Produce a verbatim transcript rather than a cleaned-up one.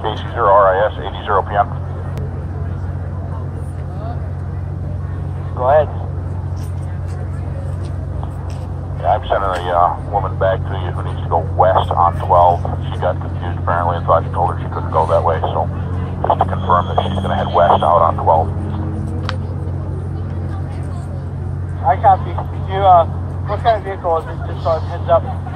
K C zero R I S, eighty P M. Go ahead. Yeah, I'm sending a uh, woman back to you who needs to go west on twelve. She got confused apparently and thought you told her she couldn't go that way, so just to confirm that she's going to head west out on twelve. I copy. You, uh, what kind of vehicle is it? Just so it heads up.